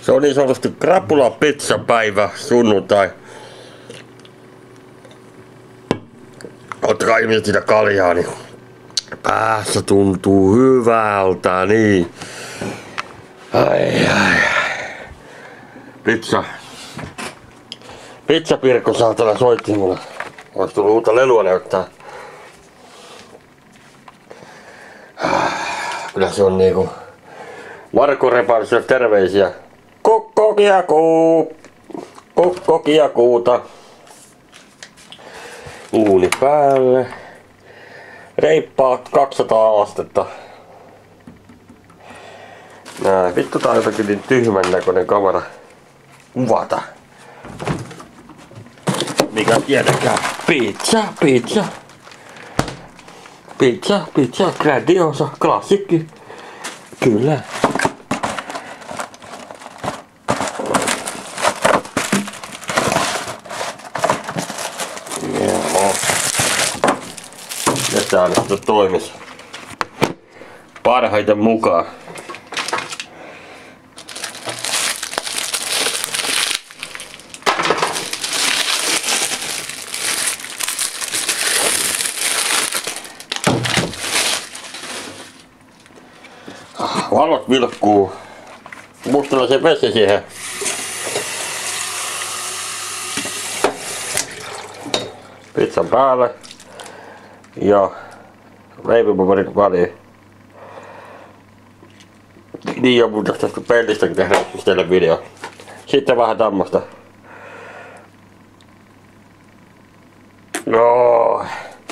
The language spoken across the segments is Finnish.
Se on niin sanotusti krapula pizzapäivä sunnuntai. Ottakaa ihmiset sitä kaljaa, niin päässä tuntuu hyvältä, niin. Ai. Pizza Pirkko saatana soitti mulle. Ois tullut uutta lelua näyttää. Kyllä se on niinku Marko Reparsille terveisiä. Kokkokiakuuta. Uuni päälle. Reippaat 200 astetta. Nää, vittu tää on jotenkin niin tyhmän näköinen kamera kuvata. Mikä tietenkään. Pizza, grandiosa, klassikki. Kyllä. Joo. Ja tää nyt toimis parhaiten mukaan. Valot vilkkuu. Mustella se vesi siihen. Pizzan päälle. Ja leipipaperin väliin. Niin on mun tästä pellistäkin tehdä teille video. Sitten vähän tämmöstä. No.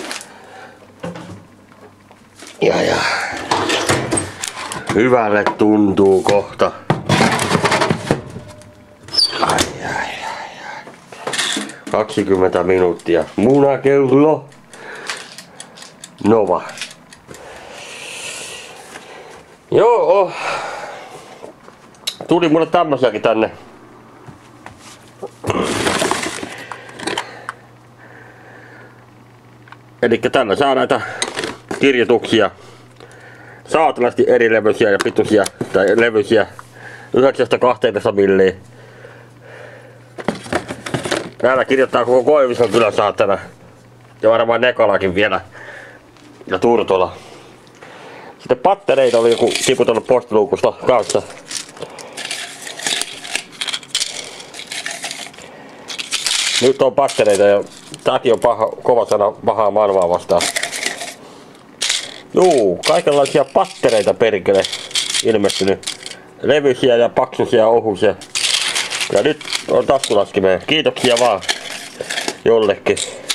Ja. Hyvälle tuntuu kohta. Ai. 20 minuuttia. Munakello. Nova. Joo. Tuli mulle tämmösiäkin tänne. Elikkä tällä saa näitä kirjoituksia. Saatanasti eri levyisiä ja pituisia tai levyisiä 9-12 milliä. Täällä kirjoittaa koko Koivisto kyllä saatana. Ja varmaan Nekalakin vielä. Ja Turtola. Sitten pattereita oli joku tiputellut postiluukusta kanssa. Nyt on pattereita ja tääkin on kova sana pahaa maailmaa vastaan. Juu, kaikenlaisia pattereita perkele ilmestynyt. Levyisiä ja paksuisia ja ohuisia. Ja nyt on taskulaskimeen. Kiitoksia vaan jollekin.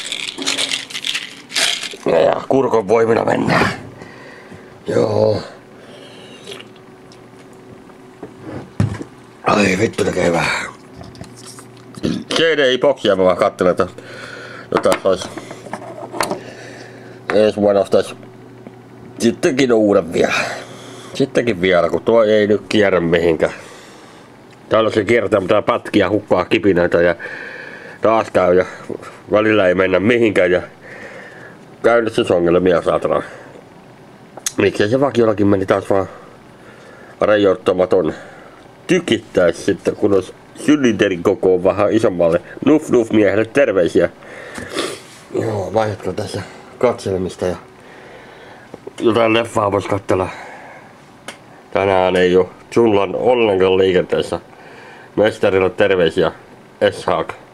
Ja kurkon voimina mennään. Joo. Ai vittu tekee hyvää. CD-boksia mä vaan katselen, että jotain sais. Ensi vuonna ostais sittenkin uuden vielä. Sittenkin vielä, kun tuo ei nyt kierrä mihinkään. Tällaisia kiertää pitää pätkiä, hukkaa kipinöitä ja taas käy ja välillä ei mennä mihinkään ja käynnissä ongelmia saatana. Miksei se vakiollakin meni taas vaan rajoittamaton. Tykittäis sitten, kun olisi sylinterin kokoon vähän isommalle. Nuff miehelle terveisiä. Joo, vaihdatko tässä katselemista ja jotain leffaa vois katsella. Tänään ei oo Junlan ollenkaan liikenteessä. Mestarille terveisiä. S-Haak.